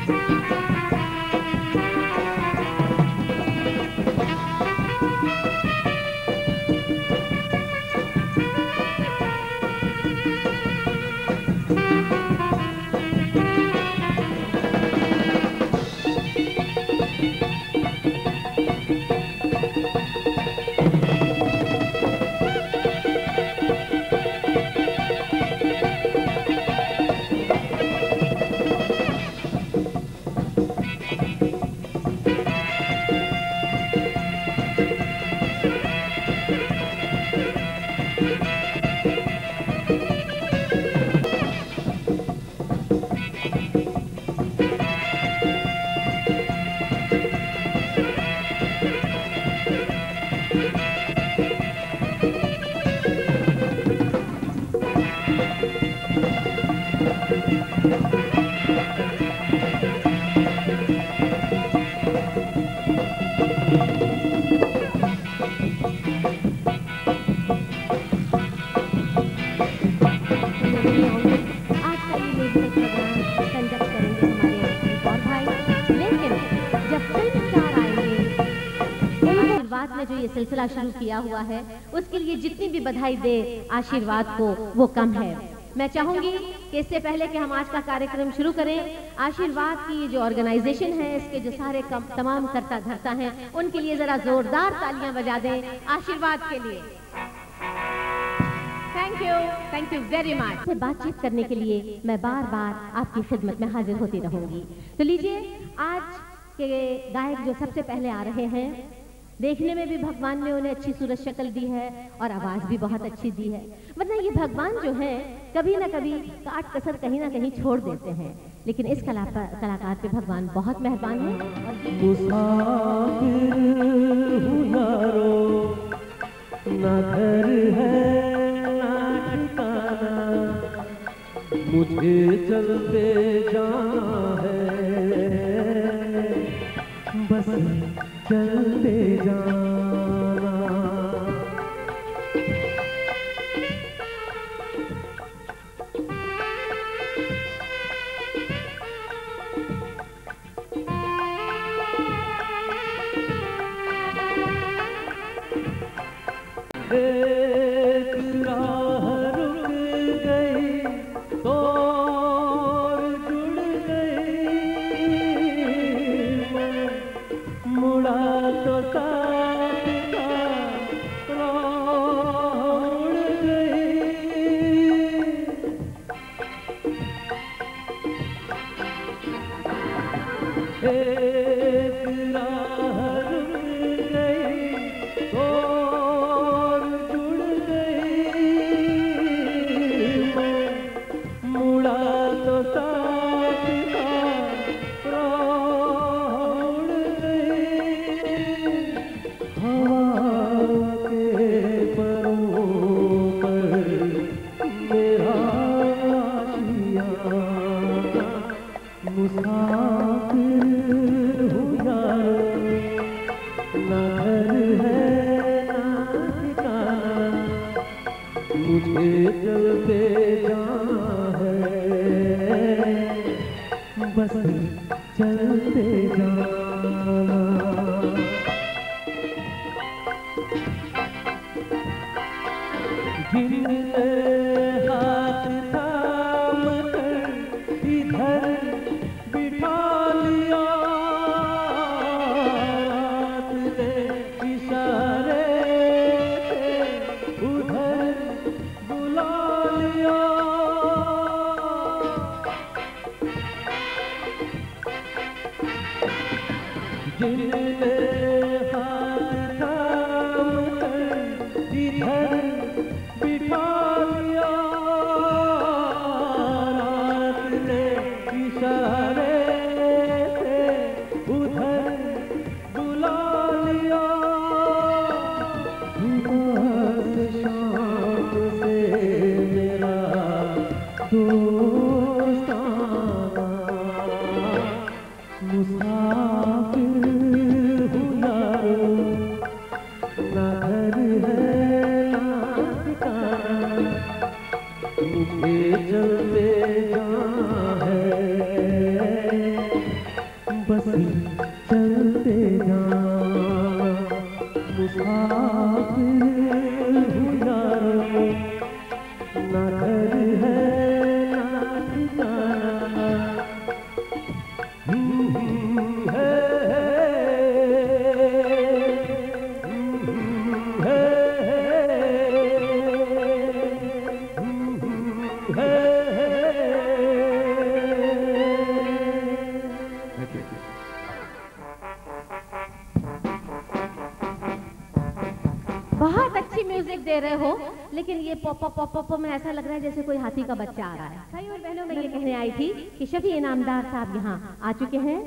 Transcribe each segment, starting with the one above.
जो ये सिलसिला शुरू किया हुआ है उसके लिए जितनी भी बधाई दे आशीर्वाद को वो कम है। मैं चाहूंगी कि इससे पहले कि हम आज का कार्यक्रम शुरू करें, आशीर्वाद की जो ऑर्गेनाइजेशन है, इसके जो सारे तमाम करता धरता हैं, उनके लिए जरा जोरदार तालियां बजा दें आशीर्वाद के लिए। Thank you very much. से बातचीत करने के लिए मैं बार बार आपकी खिदमत में हाजिर होती रहूंगी। तो लीजिए, आज के गायक जो सबसे पहले आ रहे हैं, देखने में भी भगवान ने उन्हें अच्छी सूरत शक्ल दी है और आवाज भी बहुत अच्छी दी है। वरना ये भगवान जो है कभी ना कभी काट कसर कहीं ना कहीं छोड़ देते हैं, लेकिन इस कलाकार पे भगवान बहुत मेहरबान है। ना घर है ना ठिकाना, मुझे चलते जाना है, बस चलते जाना। एक राह रुक गई तो जुड़ गई, मुड़ा तो साथ का राह उड़ गई। एक राह रुक गई तो मुझे चलते जाना है, बस चलते जाना। जिनने हाथ थाम कर इधर बिठा लिया, रात ने इशारे से उधर बुला लिया। जिनने हाथ थाम कर इधर बिठा लिया, रात ने इशारे से उधर बुला लिया। सुबह से शाम से मेरा दोस्ताना, मुसाफिर हूँ यारो, ना घर है ना ठिकाना, मुझे चलते जाना है, बहुत अच्छी म्यूजिक दे रहे हो, लेकिन ये पॉप पॉप पॉप में ऐसा लग रहा है जैसे कोई हाथी का बच्चा आ रहा है। भाई और बहनों, मैं ये कहने आई थी कि शफी इनामदार साहब यहाँ आ चुके हैं।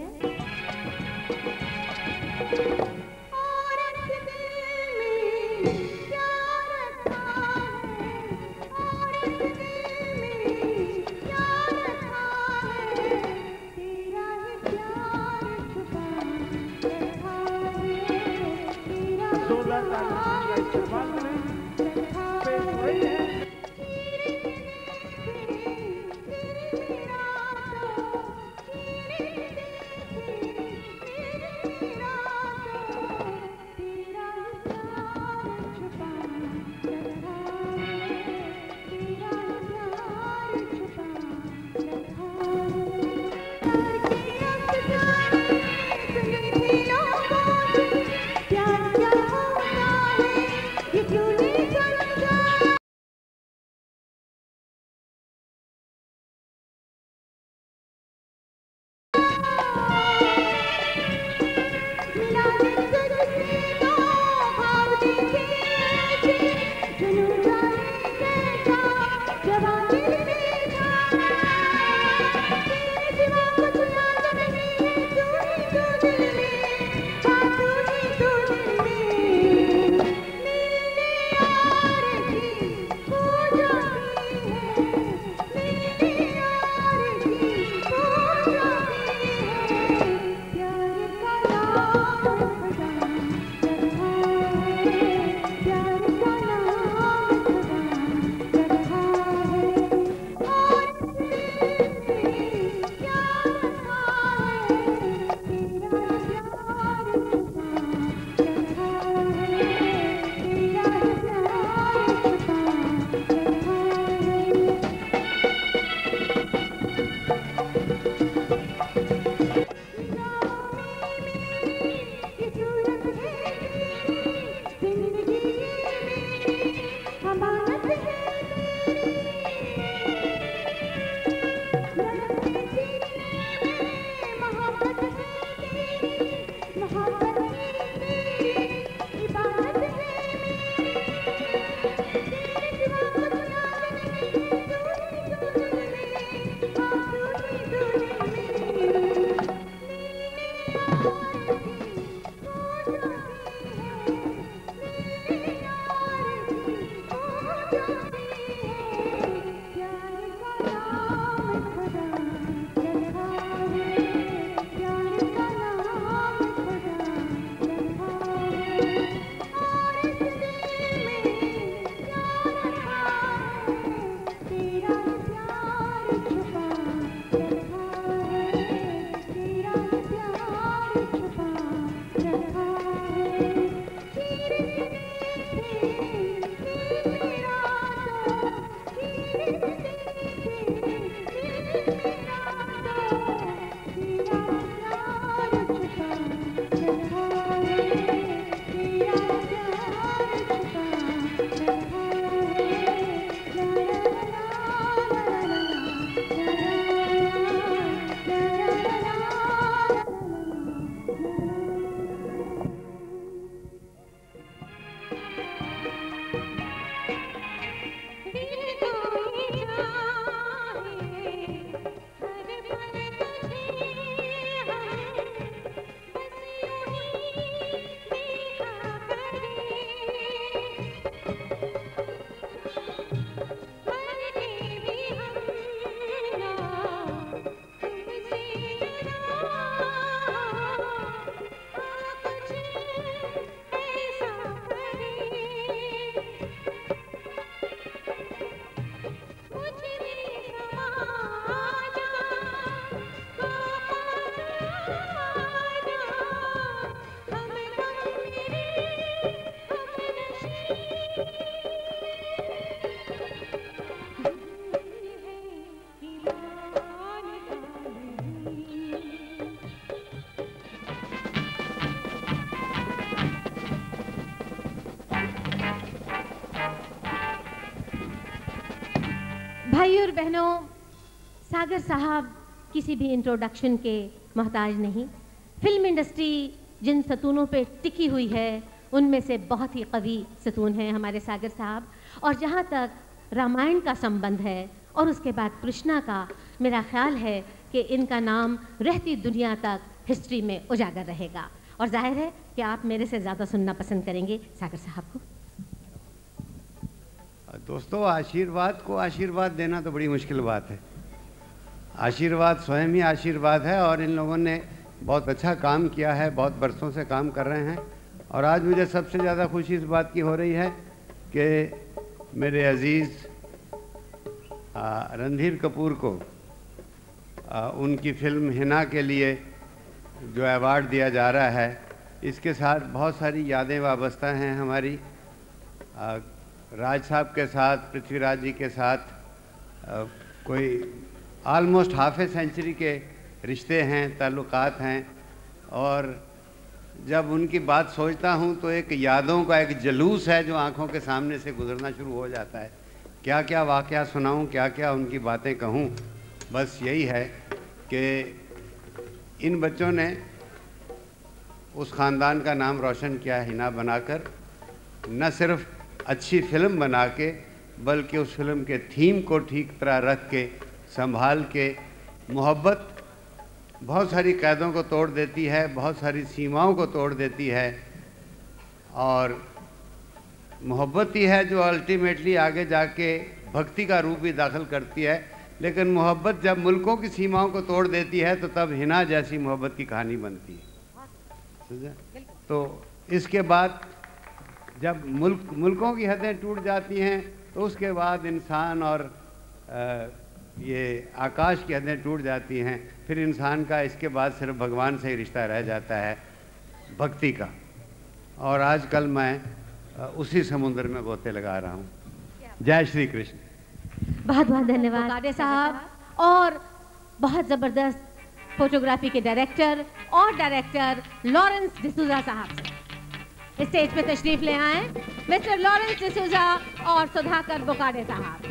भाई और बहनों, सागर साहब किसी भी इंट्रोडक्शन के मोहताज नहीं। फिल्म इंडस्ट्री जिन सतूनों पे टिकी हुई है उनमें से बहुत ही कवि सतून हैं हमारे सागर साहब। और जहाँ तक रामायण का संबंध है और उसके बाद कृष्णा का, मेरा ख्याल है कि इनका नाम रहती दुनिया तक हिस्ट्री में उजागर रहेगा। और जाहिर है कि आप मेरे से ज़्यादा सुनना पसंद करेंगे सागर साहब को। दोस्तों, आशीर्वाद को आशीर्वाद देना तो बड़ी मुश्किल बात है। आशीर्वाद स्वयं ही आशीर्वाद है और इन लोगों ने बहुत अच्छा काम किया है, बहुत बरसों से काम कर रहे हैं। और आज मुझे सबसे ज़्यादा खुशी इस बात की हो रही है कि मेरे अज़ीज़ रणधीर कपूर को उनकी फिल्म हिना के लिए जो अवार्ड दिया जा रहा है, इसके साथ बहुत सारी यादें वाबस्ता हैं हमारी। राज साहब के साथ, पृथ्वीराज जी के साथ कोई ऑलमोस्ट हाफ ए सेंचुरी के रिश्ते हैं, ताल्लुकात हैं। और जब उनकी बात सोचता हूँ तो एक यादों का एक जुलूस है जो आंखों के सामने से गुजरना शुरू हो जाता है। क्या क्या वाक़या सुनाऊँ, क्या क्या उनकी बातें कहूँ। बस यही है कि इन बच्चों ने उस ख़ानदान का नाम रोशन किया हिना बनाकर, न सिर्फ अच्छी फिल्म बना के बल्कि उस फिल्म के थीम को ठीक तरह रख के, संभाल के। मोहब्बत बहुत सारी कैदों को तोड़ देती है, बहुत सारी सीमाओं को तोड़ देती है, और मोहब्बत ही है जो अल्टीमेटली आगे जाके भक्ति का रूप भी दाखिल करती है। लेकिन मोहब्बत जब मुल्कों की सीमाओं को तोड़ देती है तो तब हिना जैसी मोहब्बत की कहानी बनती है। तो इसके बाद जब मुल्कों की हदें टूट जाती हैं तो उसके बाद इंसान और ये आकाश की हदें टूट जाती हैं। फिर इंसान का इसके बाद सिर्फ भगवान से ही रिश्ता रह जाता है, भक्ति का। और आजकल मैं उसी समुद्र में गोते लगा रहा हूँ। जय श्री कृष्ण। बहुत बहुत धन्यवाद गाडे साहब। और बहुत ज़बरदस्त फोटोग्राफी के डायरेक्टर और डायरेक्टर लॉरेंस डिसूजा साहब से स्टेज पे तशरीफ ले आए, मिस्टर लॉरेंस डिसूजा और सुधाकर बोकाडे साहब।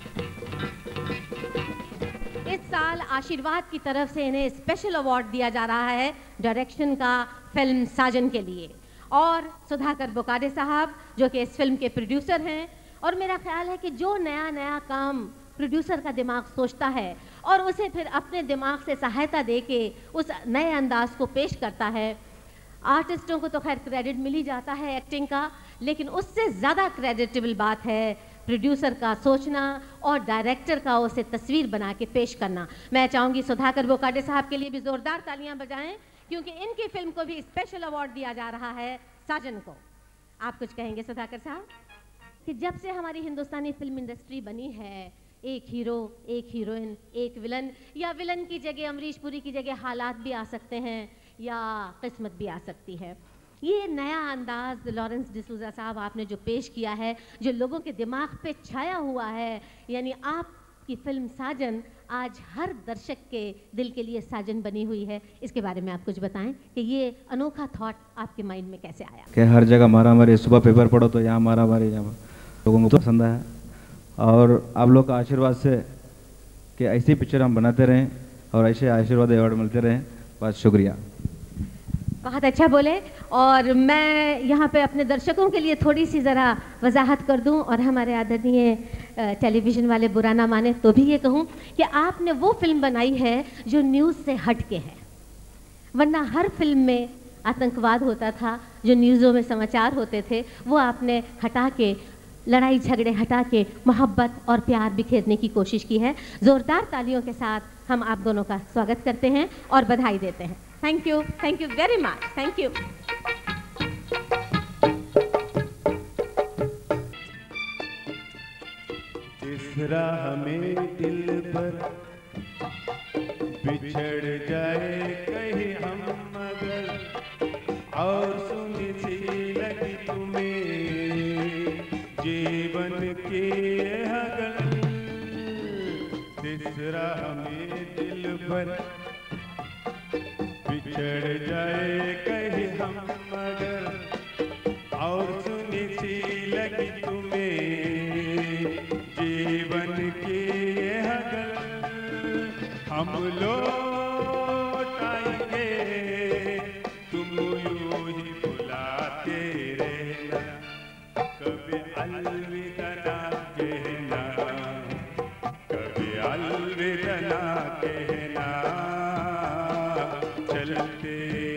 इस साल आशीर्वाद की तरफ से इन्हें स्पेशल अवार्ड दिया जा रहा है डायरेक्शन का फिल्म साजन के लिए। और सुधाकर बोकाडे साहब जो कि इस फिल्म के प्रोड्यूसर हैं। और मेरा ख्याल है कि जो नया नया काम प्रोड्यूसर का दिमाग सोचता है और उसे फिर अपने दिमाग से सहायता दे के उस नए अंदाज को पेश करता है, आर्टिस्टों को तो खैर क्रेडिट मिल ही जाता है एक्टिंग का, लेकिन उससे ज़्यादा क्रेडिटेबल बात है प्रोड्यूसर का सोचना और डायरेक्टर का उसे तस्वीर बना के पेश करना। मैं चाहूँगी सुधाकर बोकाडे साहब के लिए भी ज़ोरदार तालियां बजाएं, क्योंकि इनकी फिल्म को भी स्पेशल अवार्ड दिया जा रहा है साजन को। आप कुछ कहेंगे सुधाकर साहब? कि जब से हमारी हिंदुस्तानी फिल्म इंडस्ट्री बनी है, एक हीरो, एक हीरोइन, एक विलन, या विलन की जगह अमरीश पुरी की जगह हालात भी आ सकते हैं या किस्मत भी आ सकती है। ये नया अंदाज लॉरेंस डिसूजा साहब आपने जो पेश किया है, जो लोगों के दिमाग पे छाया हुआ है, यानी आपकी फिल्म साजन आज हर दर्शक के दिल के लिए साजन बनी हुई है। इसके बारे में आप कुछ बताएं कि ये अनोखा थॉट आपके माइंड में कैसे आया? कि हर जगह मारा मारी, सुबह पेपर पढ़ो तो यहाँ मारा मारी, यहाँ लोगों को पसंद आया। और आप लोग का आशीर्वाद से कि ऐसी पिक्चर हम बनाते रहें और ऐसे आशीर्वाद अवार्ड मिलते रहें। बहुत शुक्रिया। बहुत अच्छा बोले। और मैं यहाँ पे अपने दर्शकों के लिए थोड़ी सी ज़रा वजाहत कर दूँ और हमारे आदरणीय टेलीविज़न वाले बुरा ना माने तो भी ये कहूँ कि आपने वो फिल्म बनाई है जो न्यूज़ से हट के है। वरना हर फिल्म में आतंकवाद होता था, जो न्यूज़ों में समाचार होते थे, वो आपने हटा के, लड़ाई झगड़े हटा के मोहब्बत और प्यार बिखेरने की कोशिश की है। ज़ोरदार तालियों के साथ हम आप दोनों का स्वागत करते हैं और बधाई देते हैं। Thank you very much, thank you. तीसरा हमें दिल पर बिछड़ जाए कहीं हम मगर, और सुनी सी लगी तुम्हें जीवन की हगल। तीसरा हमें दिल पर बिछड़ जाए कहीं हम मगर, और सुनी सी लगी तुम्हें जीवन की हगल। हम लौट आएंगे तुम यूं ही बुलाते रहे। चलते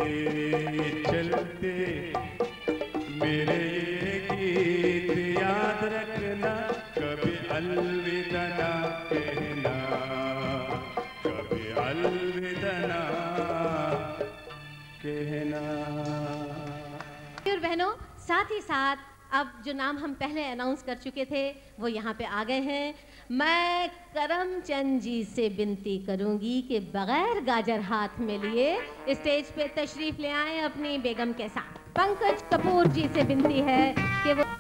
चलते मेरे ये गीत याद रखना, कभी अलविदा ना कहना, कभी अलविदा ना कहना। और बहनों, साथ ही साथ अब जो नाम हम पहले अनाउंस कर चुके थे वो यहाँ पे आ गए हैं। मैं करमचंद जी से विनती करूंगी कि बगैर गाजर हाथ में लिए स्टेज पे तशरीफ ले आए अपनी बेगम के साथ। पंकज कपूर जी से विनती है कि वो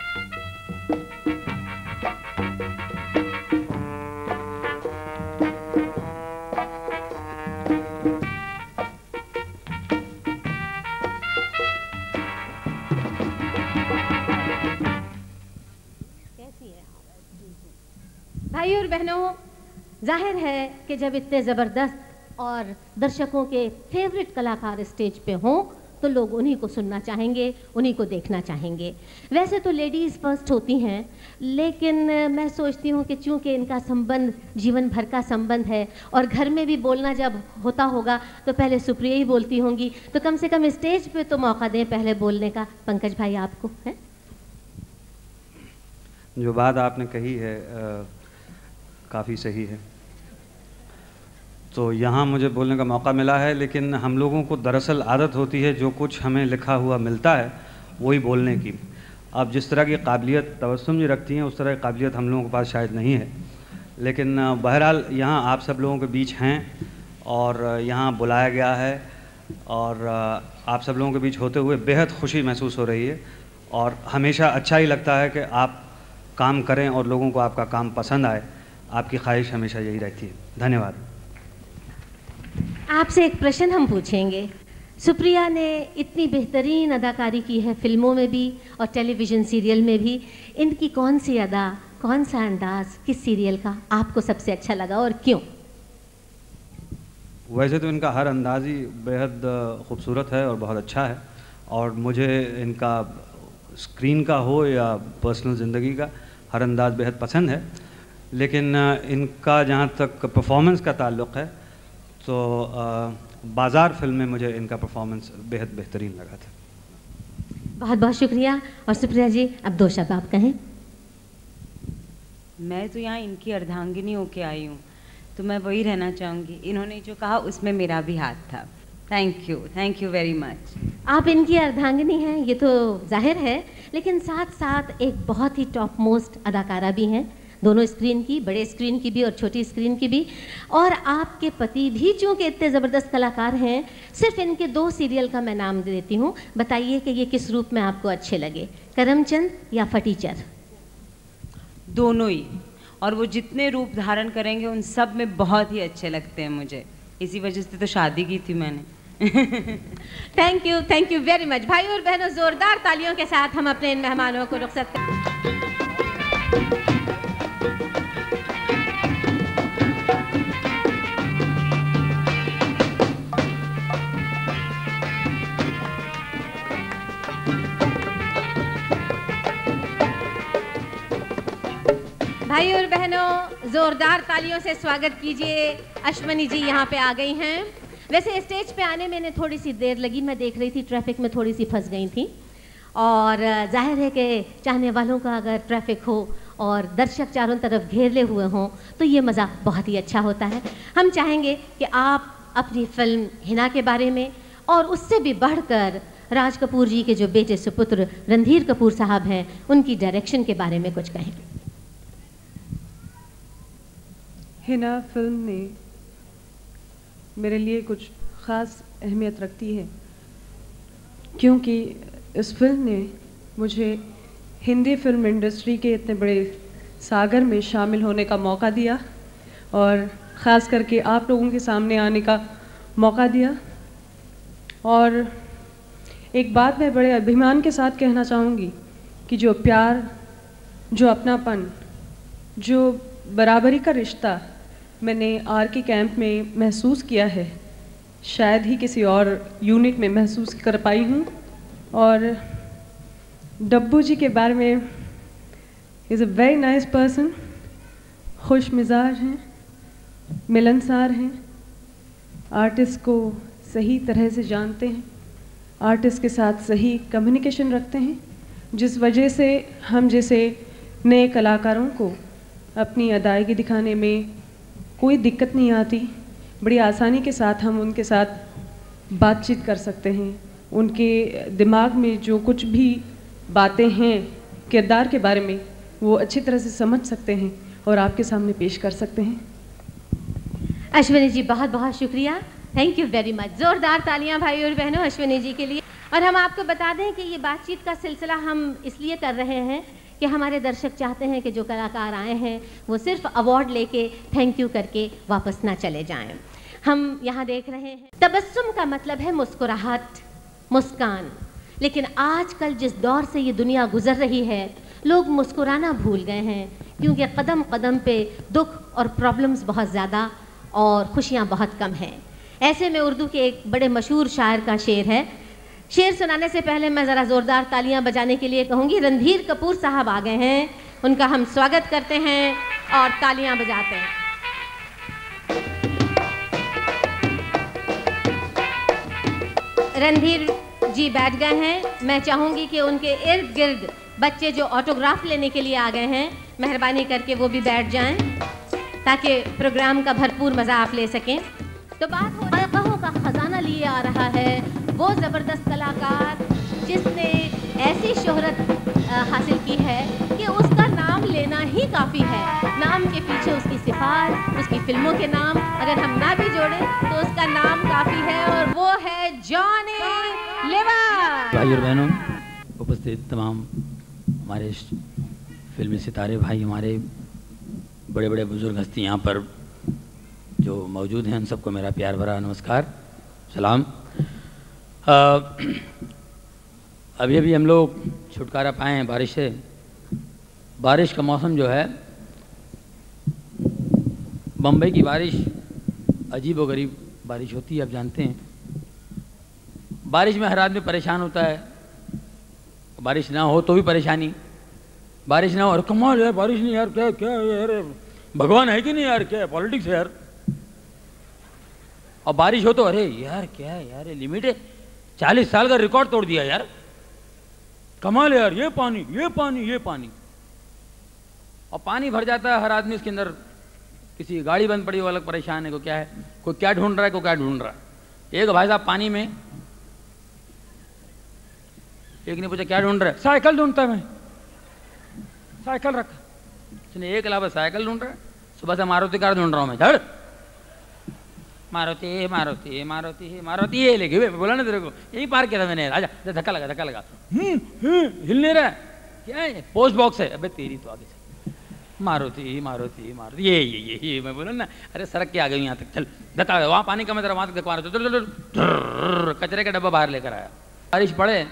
भाई और बहनों, जाहिर है कि जब इतने ज़बरदस्त और दर्शकों के फेवरेट कलाकार स्टेज पे हों तो लोग उन्हीं को सुनना चाहेंगे, उन्हीं को देखना चाहेंगे। वैसे तो लेडीज़ फर्स्ट होती हैं, लेकिन मैं सोचती हूँ कि चूँकि इनका संबंध जीवन भर का संबंध है और घर में भी बोलना जब होता होगा तो पहले सुप्रिया ही बोलती होंगी, तो कम से कम स्टेज पे तो मौका दें पहले बोलने का। पंकज भाई, आपको है? जो बात आपने कही है काफ़ी सही है। तो यहाँ मुझे बोलने का मौका मिला है, लेकिन हम लोगों को दरअसल आदत होती है जो कुछ हमें लिखा हुआ मिलता है वही बोलने की। अब जिस तरह की काबिलियत तबस्सुम जी रखती हैं उस तरह की काबिलियत हम लोगों के पास शायद नहीं है, लेकिन बहरहाल यहाँ आप सब लोगों के बीच हैं और यहाँ बुलाया गया है और आप सब लोगों के बीच होते हुए बेहद खुशी महसूस हो रही है। और हमेशा अच्छा ही लगता है कि आप काम करें और लोगों को आपका काम पसंद आए। आपकी ख्वाहिश हमेशा यही रहती है। धन्यवाद। आपसे एक प्रश्न हम पूछेंगे। सुप्रिया ने इतनी बेहतरीन अदाकारी की है फिल्मों में भी और टेलीविज़न सीरियल में भी। इनकी कौन सी अदा, कौन सा अंदाज किस सीरियल का आपको सबसे अच्छा लगा और क्यों? वैसे तो इनका हर अंदाज ही बेहद खूबसूरत है और बहुत अच्छा है, और मुझे इनका स्क्रीन का हो या पर्सनल ज़िंदगी का हर अंदाज बेहद पसंद है। लेकिन इनका जहाँ तक परफॉर्मेंस का ताल्लुक़ है तो बाज़ार फिल्म में मुझे इनका परफॉर्मेंस बेहद बेहतरीन लगा था। बहुत बहुत शुक्रिया। और सुप्रिया जी, अब दो शब्द आप कहें। मैं तो यहाँ इनकी अर्धांगिनी होके आई हूँ, तो मैं वही रहना चाहूँगी। इन्होंने जो कहा उसमें मेरा भी हाथ था। Thank you very much. आप इनकी अर्धांगिनी हैं ये तो जाहिर है, लेकिन साथ साथ एक बहुत ही टॉप मोस्ट अदाकारा भी हैं, दोनों स्क्रीन की, बड़े स्क्रीन की भी और छोटी स्क्रीन की भी। और आपके पति भी चूँकि इतने ज़बरदस्त कलाकार हैं, सिर्फ इनके 2 सीरियल का मैं नाम देती हूँ, बताइए कि ये किस रूप में आपको अच्छे लगे, करमचंद या फटीचर? दोनों ही, और वो जितने रूप धारण करेंगे उन सब में बहुत ही अच्छे लगते हैं मुझे। इसी वजह से तो शादी की थी मैंने। Thank you very much. भाई और बहनों, ज़ोरदार तालियों के साथ हम अपने इन मेहमानों को रुखसत करें। भाई और बहनों, जोरदार तालियों से स्वागत कीजिए। अश्वनी जी यहाँ पे आ गई हैं। वैसे स्टेज पे आने में इन्हें थोड़ी सी देर लगी, मैं देख रही थी ट्रैफिक में थोड़ी सी फंस गई थी। और जाहिर है कि चाहने वालों का अगर ट्रैफिक हो और दर्शक चारों तरफ घेरले हुए हों तो ये मज़ा बहुत ही अच्छा होता है। हम चाहेंगे कि आप अपनी फिल्म हिना के बारे में और उससे भी बढ़कर राज कपूर जी के जो बेटे सुपुत्र रणधीर कपूर साहब हैं उनकी डायरेक्शन के बारे में कुछ कहें। हिना फिल्म ने मेरे लिए कुछ ख़ास अहमियत रखती है, क्योंकि इस फिल्म ने मुझे हिंदी फिल्म इंडस्ट्री के इतने बड़े सागर में शामिल होने का मौका दिया और ख़ास करके आप लोगों के सामने आने का मौका दिया। और एक बात मैं बड़े अभिमान के साथ कहना चाहूँगी कि जो प्यार, जो अपनापन, जो बराबरी का रिश्ता मैंने आर के कैंप में महसूस किया है, शायद ही किसी और यूनिट में महसूस कर पाई हूँ। और डब्बू जी के बारे में, is a very nice person, खुश मिजाज हैं, मिलनसार हैं, आर्टिस्ट को सही तरह से जानते हैं, आर्टिस्ट के साथ सही कम्युनिकेशन रखते हैं, जिस वजह से हम जैसे नए कलाकारों को अपनी अदायगी दिखाने में कोई दिक्कत नहीं आती। बड़ी आसानी के साथ हम उनके साथ बातचीत कर सकते हैं, उनके दिमाग में जो कुछ भी बातें हैं किरदार के बारे में वो अच्छी तरह से समझ सकते हैं और आपके सामने पेश कर सकते हैं। अश्विनी जी बहुत बहुत शुक्रिया, थैंक यू वेरी मच। ज़ोरदार तालियां भाई और बहनों अश्विनी जी के लिए। और हम आपको बता दें कि ये बातचीत का सिलसिला हम इसलिए कर रहे हैं कि हमारे दर्शक चाहते हैं कि जो कलाकार आए हैं वो सिर्फ अवार्ड लेके थैंक यू करके वापस ना चले जाएं। हम यहाँ देख रहे हैं तबस्सुम का मतलब है मुस्कुराहट, मुस्कान, लेकिन आजकल जिस दौर से ये दुनिया गुजर रही है लोग मुस्कुराना भूल गए हैं, क्योंकि कदम कदम पे दुख और प्रॉब्लम्स बहुत ज़्यादा और खुशियाँ बहुत कम हैं। ऐसे में उर्दू के एक बड़े मशहूर शायर का शेर है। शेर सुनाने से पहले मैं ज़रा ज़ोरदार तालियां बजाने के लिए कहूँगी। रणधीर कपूर साहब आ गए हैं, उनका हम स्वागत करते हैं और तालियां बजाते हैं। रणधीर जी बैठ गए हैं। मैं चाहूँगी कि उनके इर्द गिर्द बच्चे जो ऑटोग्राफ लेने के लिए आ गए हैं मेहरबानी करके वो भी बैठ जाएं ताकि प्रोग्राम का भरपूर मज़ा आप ले सकें। तो बात हो रहा का खजाना लिए आ रहा है वो ज़बरदस्त कलाकार जिसने ऐसी शोहरत हासिल की है कि उसका नाम लेना ही काफ़ी है। नाम के पीछे उसकी सिफात, उसकी फिल्मों के नाम अगर हम ना भी जोड़ें तो उसका नाम काफ़ी है और वो है जॉनी लीवर। भाई और बहनों, उपस्थित तमाम हमारे फिल्मी सितारे भाई, हमारे बड़े बड़े बुजुर्ग हस्ती यहाँ पर जो मौजूद हैं, उन सबको मेरा प्यार भरा नमस्कार, सलाम। अभी अभी हम लोग छुटकारा पाए हैं बारिश से। बारिश का मौसम जो है, बम्बई की बारिश अजीब व गरीब बारिश होती है, आप जानते हैं। बारिश में हर आदमी परेशान होता है, बारिश ना हो तो भी परेशानी, बारिश ना हो अरे कमाल यार, बारिश नहीं यार, क्या क्या यार, भगवान है कि नहीं यार, क्या पॉलिटिक्स है यार। और बारिश हो तो अरे यार क्या है यार, लिमिट है, 40 साल का रिकॉर्ड तोड़ दिया यार, कमाल है यार, ये पानी ये पानी ये पानी। और पानी भर जाता है, हर आदमी इसके अंदर, किसी गाड़ी बंद पड़ी वो अलग परेशान है, को क्या है, कोई क्या ढूंढ रहा है, कोई क्या ढूंढ रहा है। एक भाई साहब पानी में, एक ने पूछा क्या ढूंढ रहा है, साइकिल ढूंढता है, मैं साइकिल रखा। उसने एक अलावा साइकिल ढूंढ रहा है, सुबह से मारुति कार ढूंढ रहा हूँ मैं, झड़ मारुति मारुति मारुति मारुति ये लेके बोला ना तेरे को, यही पार किया था मैंने, आजा धक्का लगा धक्का लगा, हिल नहीं रहा है, क्या है पोस्ट बॉक्स है, अबे तेरी तो आगे चल, मारुति मारुति मारुति ये मैं बोला ना, अरे सड़क के आ गई यहाँ तक, चल धक्का, वहाँ पानी का मैं वहाँ तक धक्का, चल कचरे का डब्बा बाहर लेकर आया। बारिश पड़े।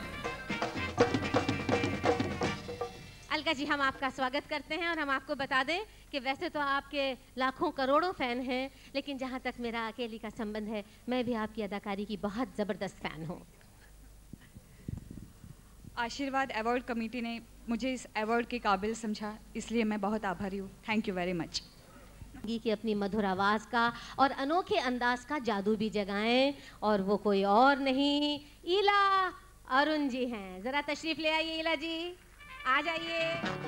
अलका जी, हम आपका स्वागत करते हैं और हम आपको बता दें कि वैसे तो आपके लाखों करोड़ों फ़ैन हैं, लेकिन जहाँ तक मेरा अकेली का संबंध है, मैं भी आपकी अदाकारी की बहुत ज़बरदस्त फ़ैन हूँ। आशीर्वाद अवार्ड कमेटी ने मुझे इस अवार्ड के काबिल समझा, इसलिए मैं बहुत आभारी हूँ। Thank you very much. कि अपनी मधुर आवाज़ का और अनोखे अंदाज का जादू भी जगाएं, और वो कोई और नहीं ईला अरुण जी हैं। ज़रा तशरीफ़ ले आइए ईला जी, आ जाइए।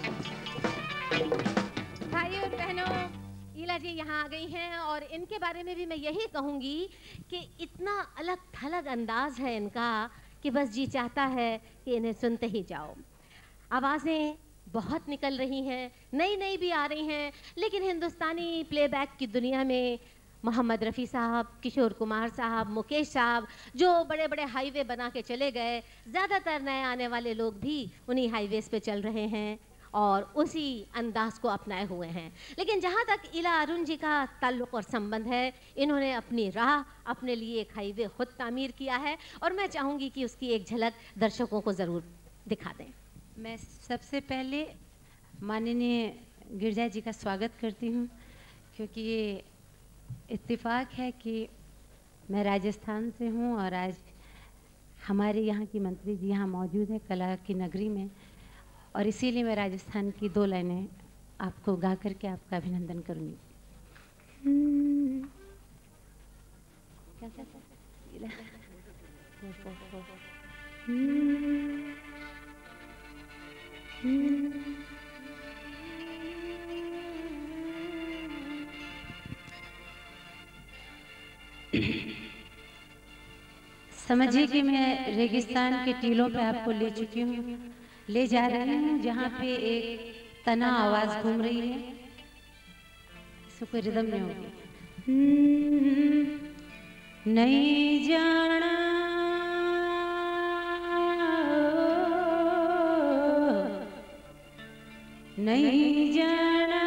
भाई और बहनों, ईला जी यहाँ आ गई हैं और इनके बारे में भी मैं यही कहूँगी कि इतना अलग थलग अंदाज है इनका कि बस जी चाहता है कि इन्हें सुनते ही जाओ। आवाज़ें बहुत निकल रही हैं, नई नई भी आ रही हैं, लेकिन हिंदुस्तानी प्लेबैक की दुनिया में मोहम्मद रफ़ी साहब, किशोर कुमार साहब, मुकेश साहब जो बड़े बड़े हाईवे बना के चले गए, ज़्यादातर नए आने वाले लोग भी उन्हीं हाईवेज़ पे चल रहे हैं और उसी अंदाज को अपनाए हुए हैं। लेकिन जहाँ तक ईला अरुण जी का ताल्लुक़ और संबंध है, इन्होंने अपनी राह, अपने लिए एक हाईवे खुद तामीर किया है और मैं चाहूँगी कि उसकी एक झलक दर्शकों को ज़रूर दिखा दें। मैं सबसे पहले माननीय गिरजा जी का स्वागत करती हूँ, क्योंकि ये इत्तेफाक है कि मैं राजस्थान से हूँ और आज हमारे यहाँ की मंत्री जी यहाँ मौजूद हैं कला की नगरी में, और इसीलिए मैं राजस्थान की 2 लाइनें आपको गा करके आपका अभिनंदन करूँगी। समझिए कि मैं रेगिस्तान के टीलों पे आपको ले चुकी हूँ, ले जा रही हूँ जहाँ पे एक तना आवाज घूम रही है, इसको कोई रिदम नहीं होगी। नहीं जाना नहीं जाना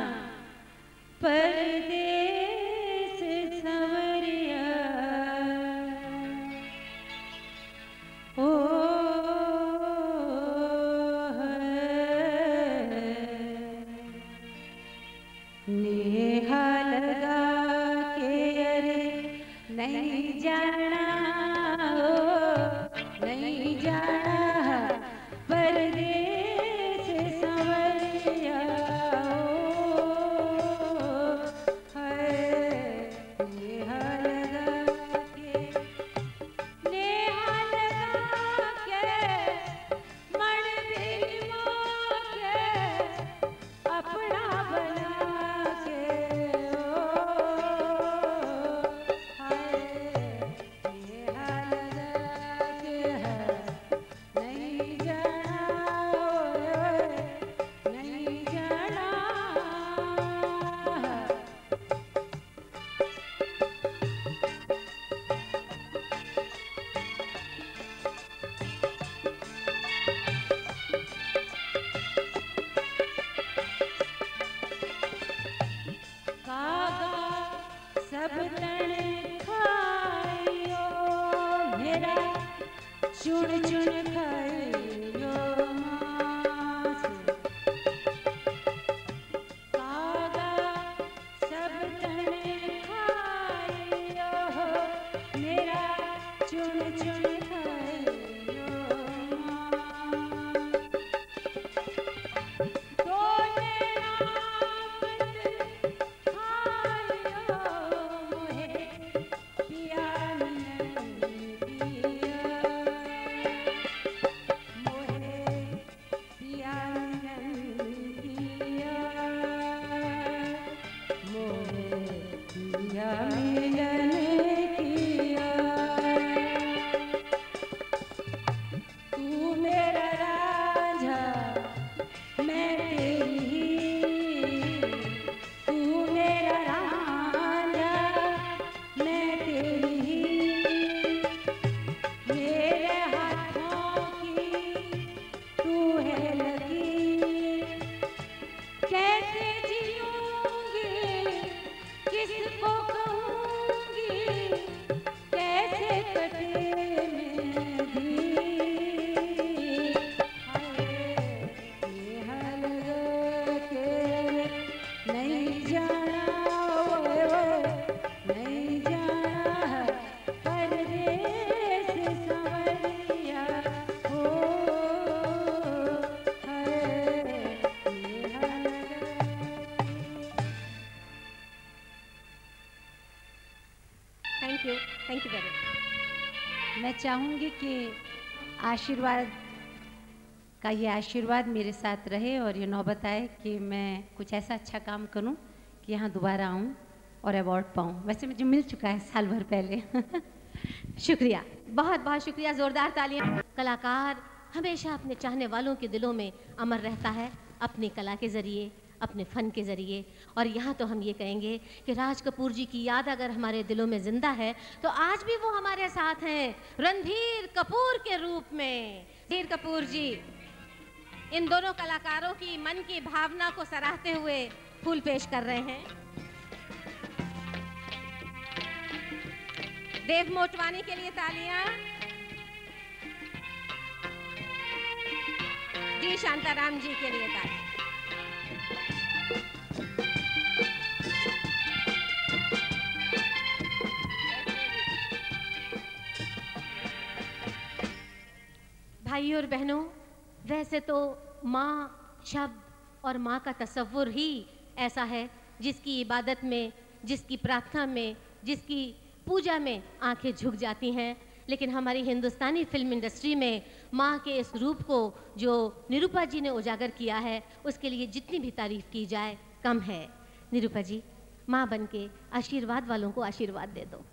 परदेस सवरिया, ओ नेहा लगा के अरे नहीं जाना, नहीं जाना परदेस सवरिया, नेहा लगा के मन दिलवा के अपना बना के, नेहा लगा के नहीं जाना, नहीं जाना। कागा सब तन खाइयो मेरा चुन चुन खाइयो मांस, कागा सब तन खाइयो मेरा चुन चुन खाइयो मांस, तोने तू मेरा राजा मैं तेरी, तू मेरा राजा मैं तेरी, मेरे हाथों की तू है लगी, कैसे जीऊंगी किसको कहूंगी, कैसे कटे मेरी, नेहा लगा के नहीं जाना, नहीं जाना परदेस सवरिया, हो नेहा लगा। Thank you very much. मैं चाहूँगी कि आशीर्वाद का ये आशीर्वाद मेरे साथ रहे और ये नौबत आए कि मैं कुछ ऐसा अच्छा काम करूं कि यहाँ दोबारा आऊं और अवार्ड पाऊं। वैसे मुझे मिल चुका है साल भर पहले। शुक्रिया, बहुत बहुत शुक्रिया, जोरदार तालियां। कलाकार हमेशा अपने चाहने वालों के दिलों में अमर रहता है अपनी कला के ज़रिए, अपने फ़न के ज़रिए। और यहाँ तो हम ये कहेंगे कि राज कपूर जी की याद अगर हमारे दिलों में ज़िंदा है तो आज भी वो हमारे साथ हैं रणधीर कपूर के रूप में। रणधीर कपूर जी इन दोनों कलाकारों की मन की भावना को सराहते हुए फूल पेश कर रहे हैं। देव मोटवानी के लिए तालियां। डी शांताराम जी के लिए तालियां। भाइयों और बहनों, वैसे तो माँ शब्द और माँ का तसव्वुर ही ऐसा है जिसकी इबादत में, जिसकी प्रार्थना में, जिसकी पूजा में आंखें झुक जाती हैं, लेकिन हमारी हिंदुस्तानी फिल्म इंडस्ट्री में माँ के इस रूप को जो निरूपा जी ने उजागर किया है, उसके लिए जितनी भी तारीफ की जाए कम है। निरूपा जी, माँ बन के आशीर्वाद वालों को आशीर्वाद दे दो।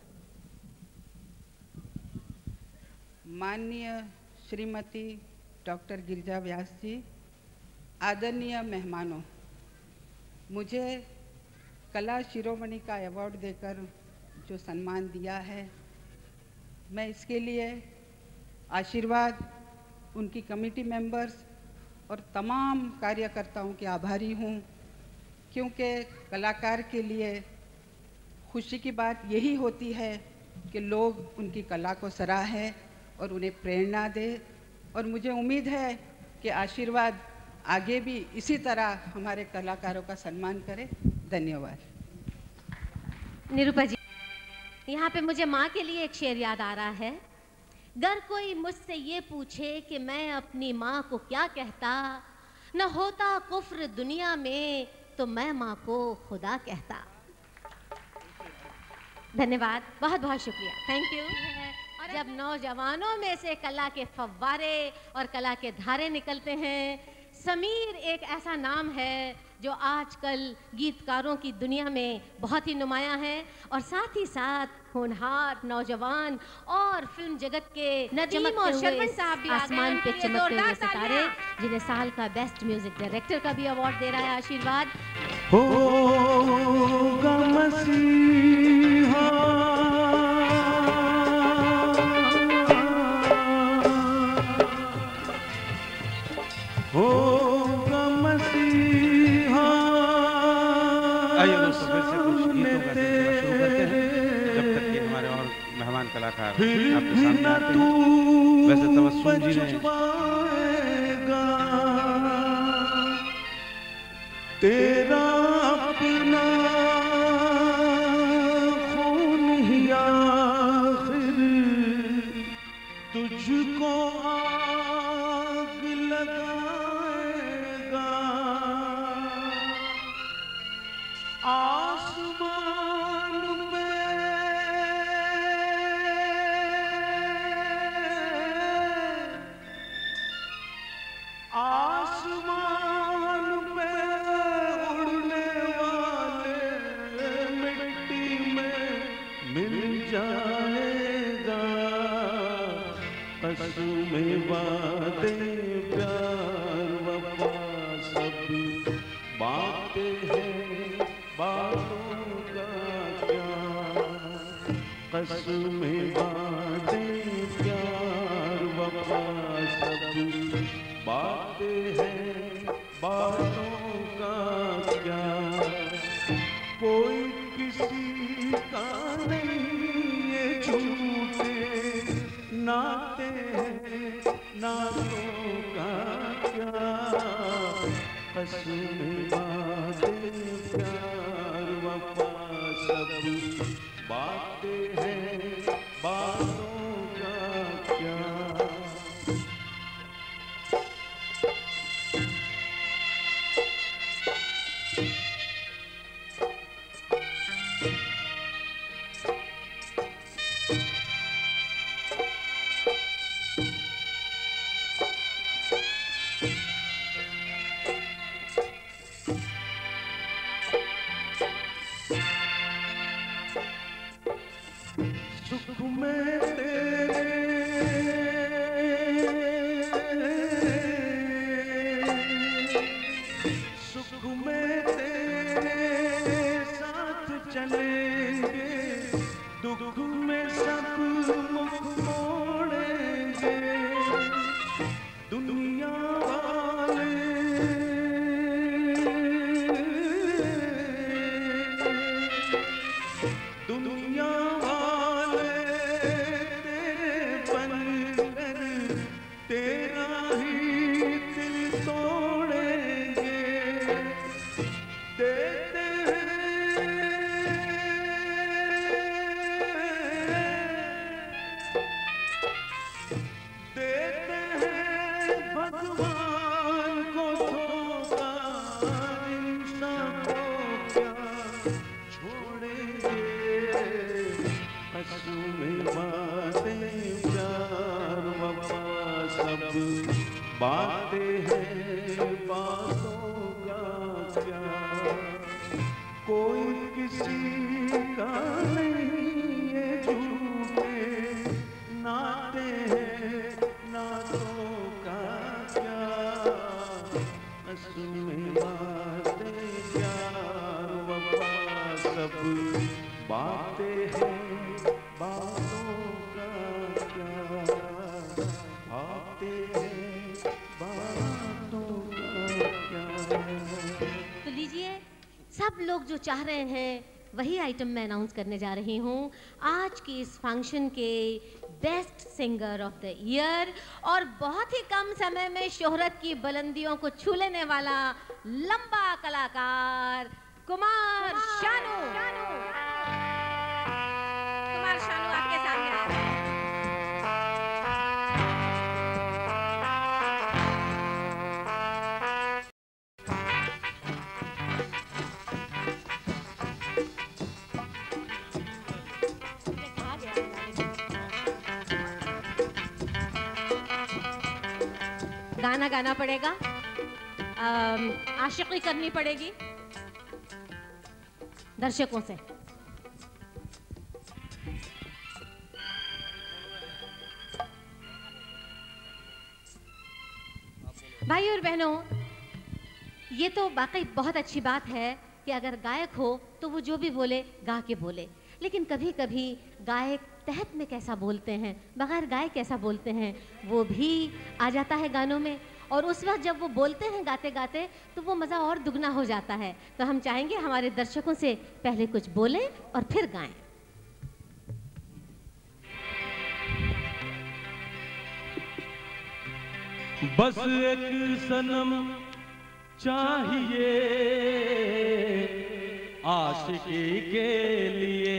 माननीय श्रीमती डॉक्टर गिरिजा व्यास जी, आदरणीय मेहमानों, मुझे कला शिरोमणि का अवार्ड देकर जो सम्मान दिया है, मैं इसके लिए आशीर्वाद उनकी कमेटी मेंबर्स और तमाम कार्यकर्ताओं के आभारी हूँ, क्योंकि कलाकार के लिए खुशी की बात यही होती है कि लोग उनकी कला को सराहें और उन्हें प्रेरणा दे। और मुझे उम्मीद है कि आशीर्वाद आगे भी इसी तरह हमारे कलाकारों का सम्मान करे। धन्यवाद। निरूपा जी, यहाँ पे मुझे माँ के लिए एक शेर याद आ रहा है। गर कोई मुझसे ये पूछे कि मैं अपनी माँ को क्या कहता, न होता कुफ्र दुनिया में तो मैं माँ को खुदा कहता। धन्यवाद, बहुत बहुत शुक्रिया, थैंक यू। जब नौजवानों में से कला के फव्वारे और कला के धारे निकलते हैं, समीर एक ऐसा नाम है जो आजकल गीतकारों की दुनिया में बहुत ही नुमायां है, और साथ ही साथ होनहार नौजवान और फिल्म जगत के नदीम और शर्मन साहब भी आसमान पे चमकते हुए सितारे, जिन्हें साल का बेस्ट म्यूजिक डायरेक्टर का भी अवार्ड दे रहा है आशीर्वाद। होगा मसीहा होगा मसीहा। आइए दोस्तों, फिर से कुछ गीतों का सिलसिला शुरू करते हैं, जब तक कि हमारे और मेहमान कलाकार आपके सामने आते हैं। वैसे तबस्सुम जी ने तेरा अपना खून ही आखिर तुझको आग लगाएगा। आसमान में आसमान में उड़ने वाले मिट्टी में मिल जाएगा। कसमें वादे प्यार वफा सब बातें हैं, बातों का क्या। कसमें वादे प्यार वफा सब बातें हैं, बातों का क्या। कोई किसी का नहीं ये झूठे नाते हैं, नातों का क्या। कसमें वादे प्यार वफा सब बातें हैं, बातों का क्या। सुख में तेरे सुख में तेरे साथ चलेंगे, दुख में सब मुख मोड़ेंगे। दुनिया वाले दुनिया तेरा ही दिल तोड़ेंगे। देते हैं भगवान को धोखा, इंसान को क्या छोड़ेंगे। सब बातें हैं, बातों का क्या, कोई किसी का नहीं ये झूठे नाते हैं, नातों का क्या, असमें बातें प्यार वफा सब बातें हैं, बातों का क्या, बातें हैं, बातों का क्या। तो लीजिए, सब लोग जो चाह रहे हैं वही आइटम मैं अनाउंस करने जा रही हूँ। आज की इस फंक्शन के best singer of the year और बहुत ही कम समय में शोहरत की बुलंदियों को छू लेने वाला लंबा कलाकार कुमार शानू। कुमार शानू आपके सामने आ रहे हैं। गाना गाना पड़ेगा, आशिकी करनी पड़ेगी दर्शकों से। भाई और बहनों, ये तो वाकई बहुत अच्छी बात है कि अगर गायक हो तो वो जो भी बोले गा के बोले, लेकिन कभी कभी गायक तहत में कैसा बोलते हैं, बगैर गाए कैसा बोलते हैं, वो भी आ जाता है गानों में। और उस वक्त जब वो बोलते हैं गाते गाते तो वो मज़ा और दुगना हो जाता है। तो हम चाहेंगे हमारे दर्शकों से पहले कुछ बोलें और फिर गाएं। बस एक सनम चाहिए आशिकी के लिए,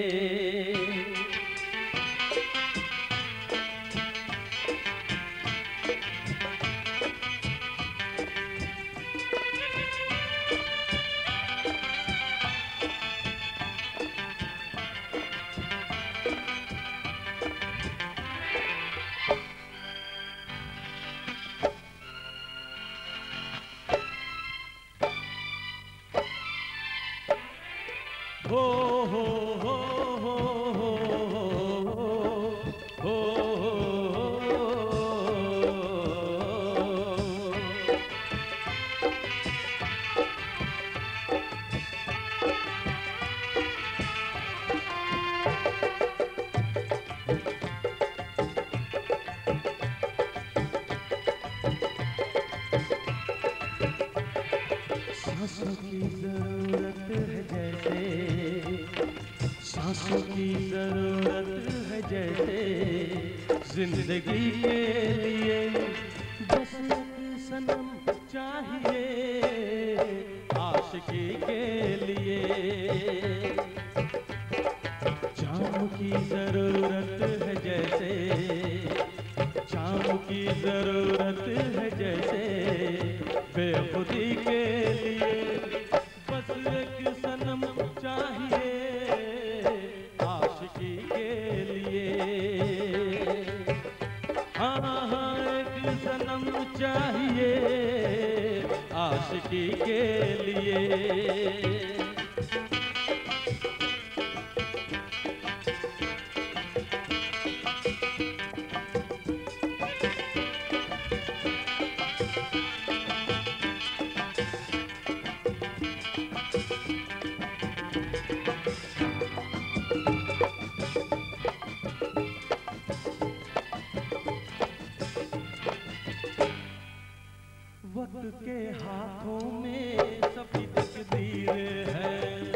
हो हो हो हो हो सांसों की जरूरत है जैसे, सांसों की जरूरत है जैसे जिंदगी के लिए, बस एक सनम चाहिए आशिकी के लिए, जाम की जरूरत है जैसे, जाम की जरूरत है जैसे बेखुदी के लिए, बस एक सनम चाहिए आशिकी के लिए, हाँ हाँ एक सनम चाहिए आशिकी के लिए। वक्त के हाथों में सबकी तकदीर है,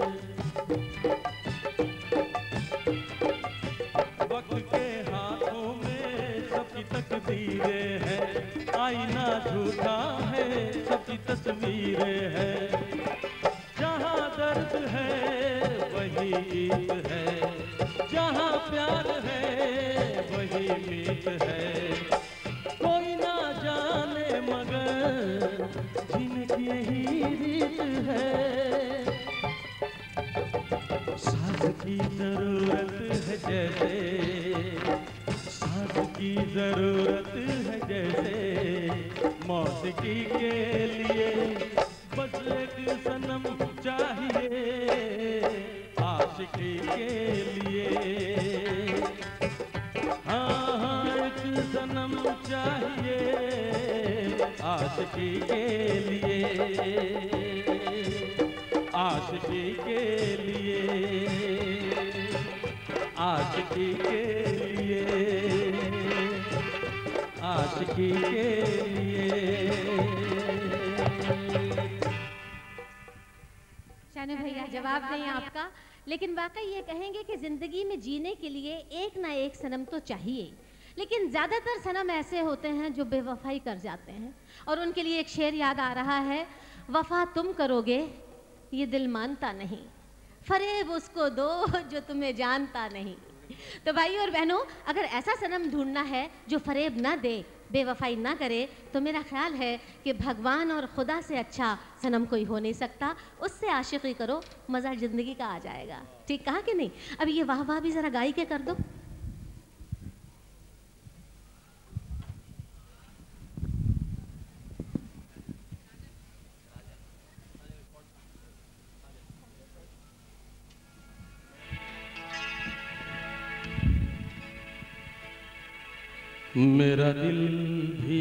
वक्त के हाथों में सबकी तकदीर है, आईना झूठा है सबकी तस्वीरें है, जहाँ दर्द है वही ईद है, जहाँ प्यार है वही मीत है, कोई ना जाने मगर जीने की यही रीत है, साज की जरूरत है जैसे, साज उसकी जरूरत है जैसे मौसीकी के लिए, बस एक सनम चाहिए आशिकी के लिए। हाँ हाँ एक सनम चाहिए आशिकी के लिए, आशिकी के लिए, आशिकी के लिए, आशिकी के लिए। शानू भैया जवाब नहीं आपका, लेकिन वाकई ये कहेंगे कि ज़िंदगी में जीने के लिए एक ना एक सनम तो चाहिए, लेकिन ज़्यादातर सनम ऐसे होते हैं जो बेवफाई कर जाते हैं। और उनके लिए एक शेर याद आ रहा है, वफा तुम करोगे ये दिल मानता नहीं, फरेब उसको दो जो तुम्हें जानता नहीं। तो भाई और बहनों, अगर ऐसा सनम ढूंढना है जो फरेब ना दे, बेवफाई ना करे, तो मेरा ख्याल है कि भगवान और खुदा से अच्छा सनम कोई हो नहीं सकता। उससे आशिकी करो, मज़ा ज़िंदगी का आ जाएगा। ठीक कहा कि नहीं? अब ये वाह वाह भी ज़रा गाई के कर दो। मेरा दिल भी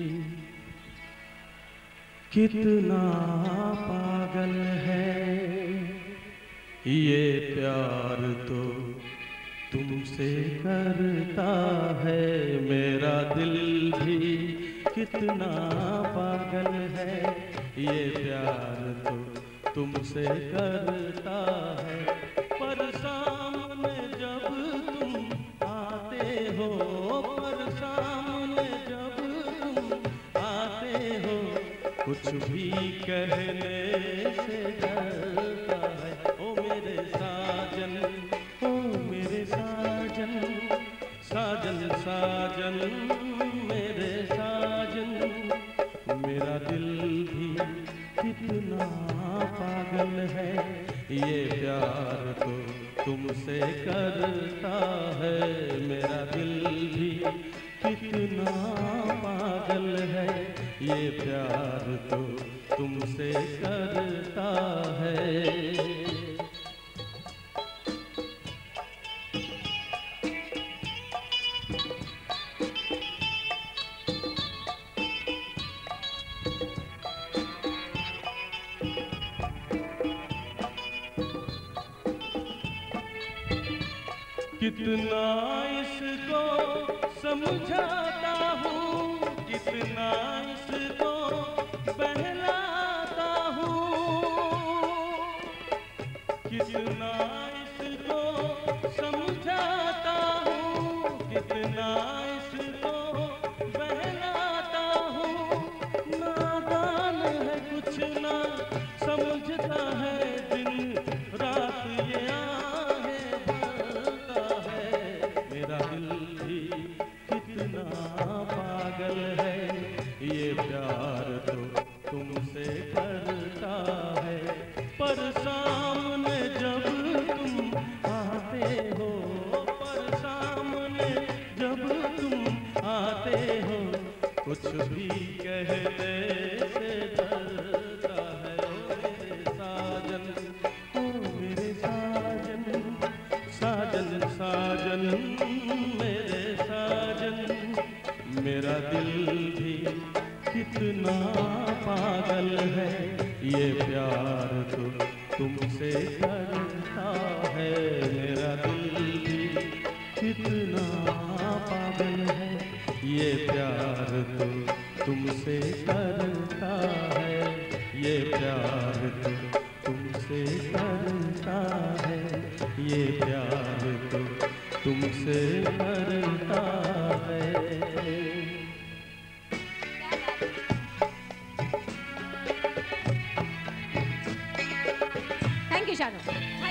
कितना पागल है, ये प्यार तो तुमसे करता है। मेरा दिल भी कितना पागल है, ये प्यार तो तुमसे करता है। पर सामने जब तुम आते हो, पर सामने जब तुम आते हो, कुछ भी कहने से डरता है। ओ मेरे साजन, ओ मेरे साजन, साजन साजन मेरे साजन। मेरा दिल भी कितना पागल है, ये प्यार तो तुमसे करता है। मेरा दिल भी कितना पागल है, ये प्यार तो तुमसे करता है। कितना इसको समझाता हूँ, कितना इसको बहलाता हूँ, कितना इसको समझाता हूँ, कितना इसको बहलाता हूँ। नादान है कुछ ना समझता है, दिन रात ये मेरा दिल भी कितना पागल है, ये प्यार तो तुमसे करता है। पर सामने जब तुम आते हो, पर सामने जब तुम आते हो, कुछ भी कहने से डरता है। ओ मेरे साजन, ओ मेरे साजन, साजन साजन मेरे साजन। मेरा दिल भी कितना पागल है, ये प्यार तो तुमसे करता है। मेरा दिल भी कितना पागल है, ये प्यार तो तुमसे करता है। ये प्यार तो तुमसे करता है, ये प्यार तो तुमसे करता है। Thank you Shanu.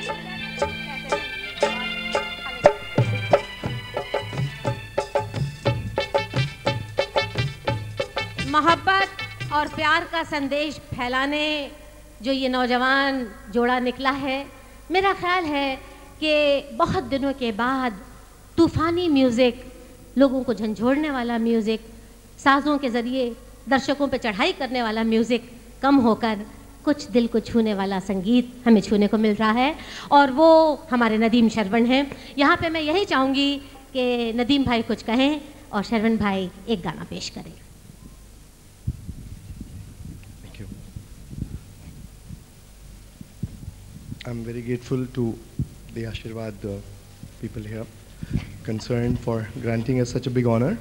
मोहब्बत और प्यार का संदेश फैलाने जो ये नौजवान जोड़ा निकला है, मेरा ख्याल है कि बहुत दिनों के बाद तूफ़ानी म्यूज़िक लोगों को झंझोड़ने वाला म्यूज़िक, साज़ों के ज़रिए दर्शकों पे चढ़ाई करने वाला म्यूज़िक कम होकर कुछ दिल को छूने वाला संगीत हमें छूने को मिल रहा है, और वो हमारे नदीम शरवण हैं। यहाँ पे मैं यही चाहूँगी कि नदीम भाई कुछ कहें और शरवण भाई एक गाना पेश करें। I'm very grateful to the Ashirwad people here concerned for granting us such a big honor.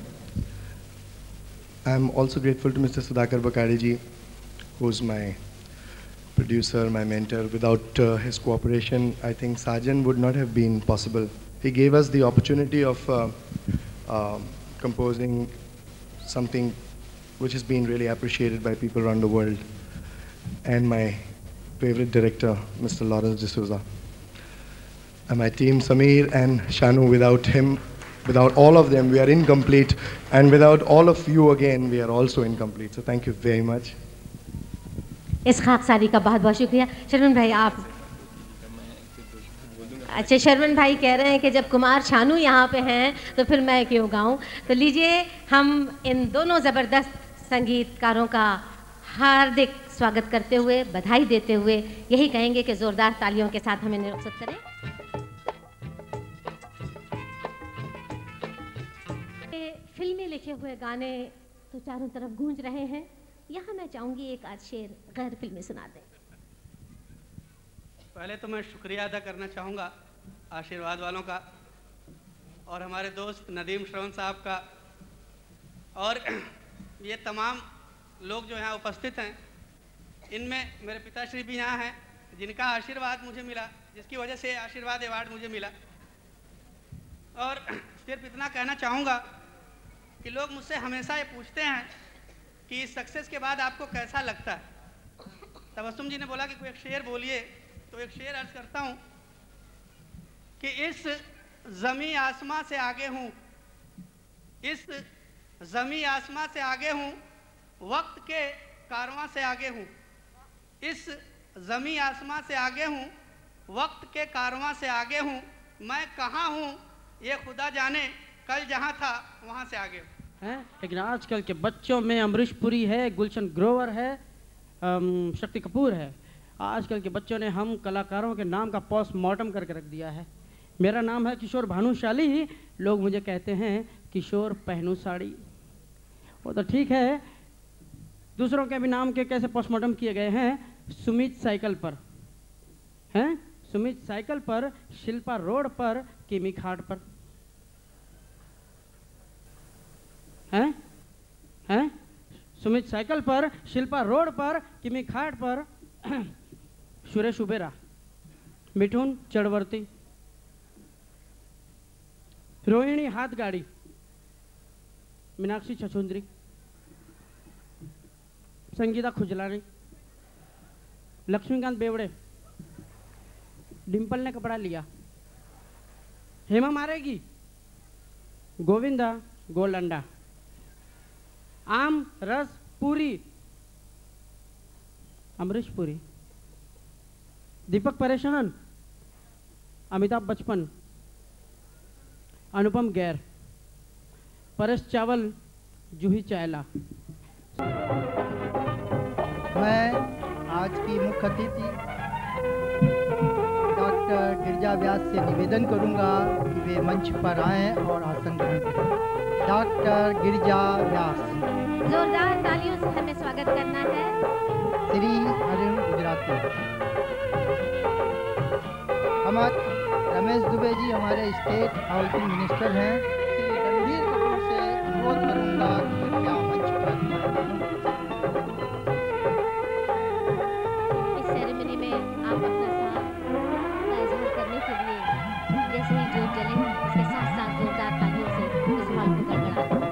I'm also grateful to Mr. Sudhakar Bakari ji, who's my producer, my mentor. Without his cooperation, I think Sajan would not have been possible. He gave us the opportunity of composing something which has been really appreciated by people around the world. And my favorite director, Mr. Lawrence D'Souza. And my team, Sameer and Shanu, without him, without all of them, we are incomplete. And without all of you again, we are also incomplete. So thank you very much. इस खाकसारी का बहुत बहुत शुक्रिया। शरवण भाई आप, अच्छा शरवण भाई कह रहे हैं कि जब कुमार शानू यहाँ पे हैं तो फिर मैं क्यों गाऊँ। तो लीजिए हम इन दोनों ज़बरदस्त संगीतकारों का हार्दिक स्वागत करते हुए, बधाई देते हुए यही कहेंगे कि ज़ोरदार तालियों के साथ हमें निरुत्सुक करें। फिल्में लिखे हुए गाने तो चारों तरफ गूंज रहे हैं, यहाँ मैं चाहूँगी एक आध शेर गैर फिल्मी सुना दें। पहले तो मैं शुक्रिया अदा करना चाहूँगा आशीर्वाद वालों का और हमारे दोस्त नदीम श्रवण साहब का, और ये तमाम लोग जो यहाँ उपस्थित हैं, इनमें मेरे पिताश्री भी यहाँ हैं जिनका आशीर्वाद मुझे मिला, जिसकी वजह से आशीर्वाद अवार्ड मुझे मिला। और सिर्फ इतना कहना चाहूँगा कि लोग मुझसे हमेशा ये पूछते हैं कि इस सक्सेस के बाद आपको कैसा लगता है। तबस्सुम जी ने बोला कि कोई एक शेर बोलिए, तो एक शेर अर्ज करता हूँ कि इस ज़मी आसमां से आगे हूँ, इस ज़मी आसमां से आगे हूँ, वक्त के कारवां से आगे हूँ, इस ज़मी आसमां से आगे हूँ, वक्त के कारवां से आगे हूँ, मैं कहाँ हूँ ये खुदा जाने, कल जहाँ था वहाँ से आगे हूँ। हैं, लेकिन आजकल के बच्चों में अमरीश पुरी है, गुलशन ग्रोवर है, शक्ति कपूर है। आजकल के बच्चों ने हम कलाकारों के नाम का पोस्टमार्टम करके रख दिया है। मेरा नाम है किशोर भानुशाली, लोग मुझे कहते हैं किशोर पहनू साड़ी। वो तो ठीक है, दूसरों के भी नाम के कैसे पोस्टमार्टम किए गए हैं। सुमित साइकिल पर हैं, सुमित साइकिल पर, शिल्पा रोड पर, किमी खाट पर हैं, हैं, सुमित साइकिल पर, शिल्पा रोड पर, किमी खाट पर, सुरेश उबेरा, मिठुन चढ़वर्ती, रोहिणी हाथ गाड़ी, मीनाक्षी छछुंदरी, संगीता खुजलानी, लक्ष्मीकांत बेवड़े, डिम्पल ने कपड़ा लिया, हेमा मारेगी, गोविंदा गोल अंडा, आम रस पूरी, अमरीश पुरी, दीपक परेशान, अमिताभ बच्चन, अनुपम गैर, परेश चावल, जूही चायला। मैं आज की मुख्य अतिथि डॉक्टर गिरिजा व्यास से निवेदन करूंगा कि वे मंच पर आएं और आसन ग्रहण करें। डॉक्टर गिरिजा व्यास। जोरदार तालियों से हमें स्वागत करना है। श्री अरुण गुजराती। हमारे रमेश दुबे जी हमारे स्टेट हाउसिंग मिनिस्टर हैं। श्री रणधीर कपूर से अनुरोध करूंगा कि कृपया मंच पर। इस सेरेमनी में आप अपना साथ का इजहार करने के लिए जैसे ही जोत जले इसके साथ साथ जोरदार तालियों से इस हॉल को गड़गड़ा दें।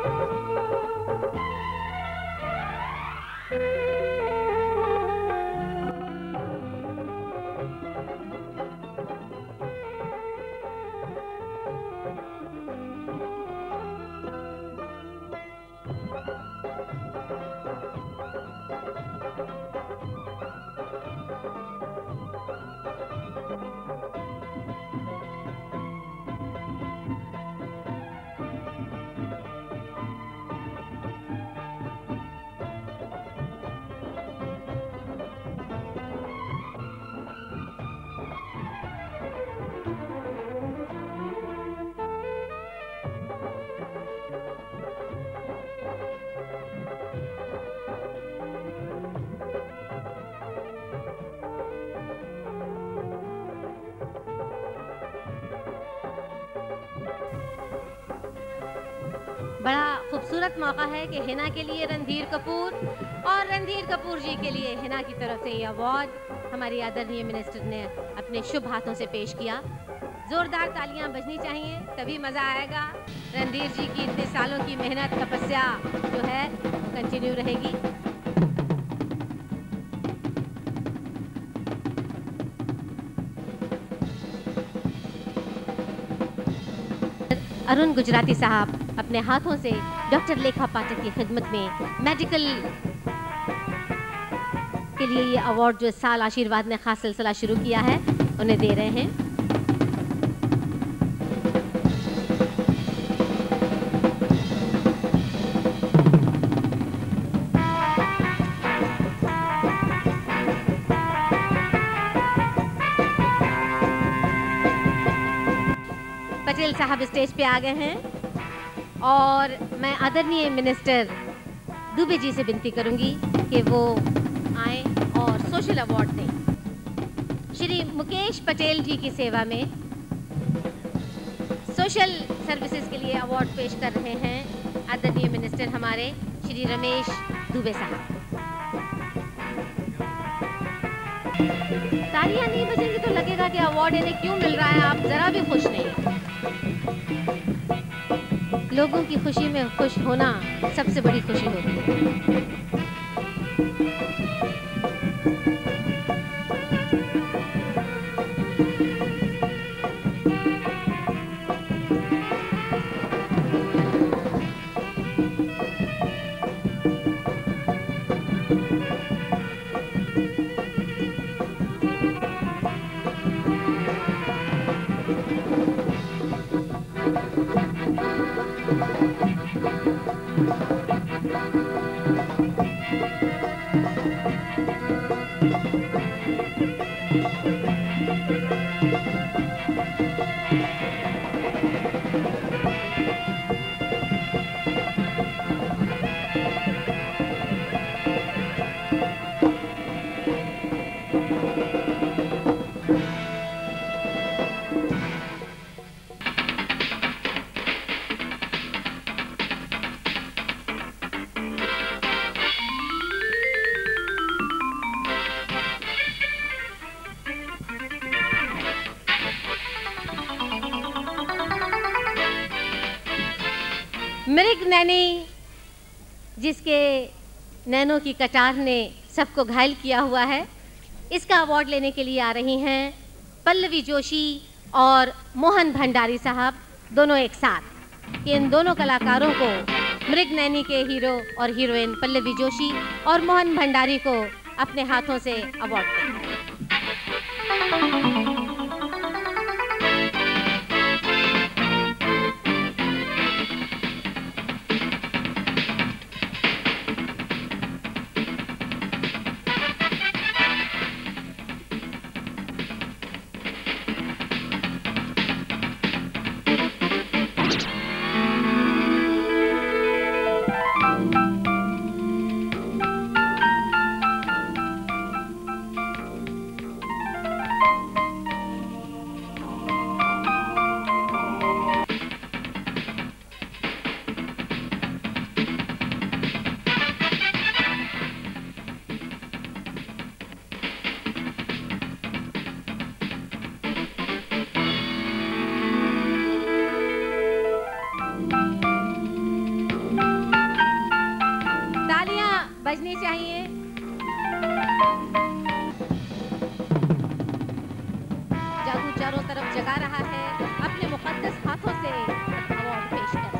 बड़ा खूबसूरत मौका है कि हिना के लिए रणधीर कपूर और रणधीर कपूर जी के लिए हिना की तरफ से ये अवार्ड हमारी आदरणीय मिनिस्टर ने अपने शुभ हाथों से पेश किया। जोरदार तालियां बजनी चाहिए, तभी मज़ा आएगा। रणधीर जी की इतने सालों की मेहनत तपस्या जो है वो कंटिन्यू रहेगी। अरुण गुजराती साहब अपने हाथों से डॉक्टर लेखा पाठक की खिदमत में मेडिकल के लिए ये अवार्ड जो इस साल आशीर्वाद ने खास सिलसिला शुरू किया है उन्हें दे रहे हैं। पटेल साहब स्टेज पे आ गए हैं और मैं आदरणीय मिनिस्टर दुबे जी से विनती करूंगी कि वो आए और सोशल अवार्ड दें। श्री मुकेश पटेल जी की सेवा में सोशल सर्विसेज के लिए अवार्ड पेश कर रहे हैं आदरणीय मिनिस्टर हमारे श्री रमेश दुबे साहब। तालियां नहीं बजेंगी तो लगेगा कि अवार्ड इन्हें क्यों मिल रहा है, आप जरा भी खुश नहीं। लोगों की खुशी में खुश होना सबसे बड़ी खुशी होती है। मृग नैनी जिसके नैनों की कटार ने सबको घायल किया हुआ है, इसका अवार्ड लेने के लिए आ रही हैं पल्लवी जोशी और मोहन भंडारी साहब, दोनों एक साथ। इन दोनों कलाकारों को मृग नैनी के हीरो और हीरोइन पल्लवी जोशी और मोहन भंडारी को अपने हाथों से अवार्ड दें। बजनी चाहिए। जादू चारों तरफ जगा रहा है, अपने मुकद्दस हाथों से अवार्ड पेश करें।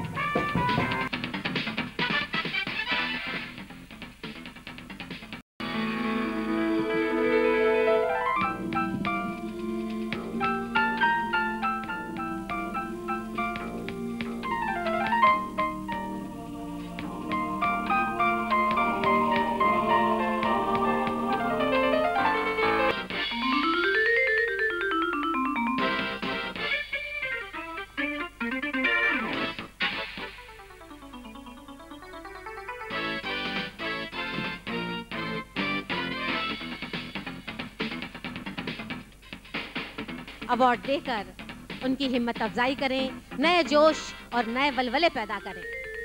अवार्ड देकर उनकी हिम्मत अफजाई करें, नए जोश और नए वलवले पैदा करें।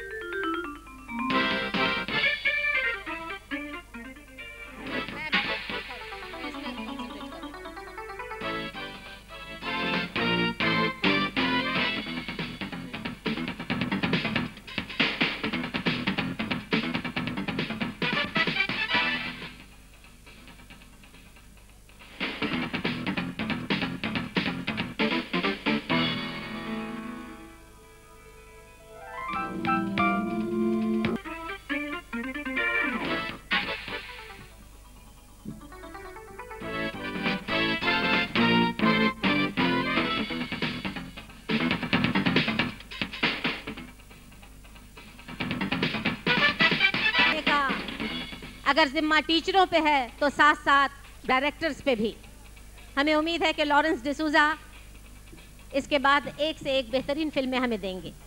अगर जिम्मा टीचरों पे है तो साथ साथ डायरेक्टर्स पे भी। हमें उम्मीद है कि लॉरेंस डिसूजा इसके बाद एक से एक बेहतरीन फिल्में हमें देंगे।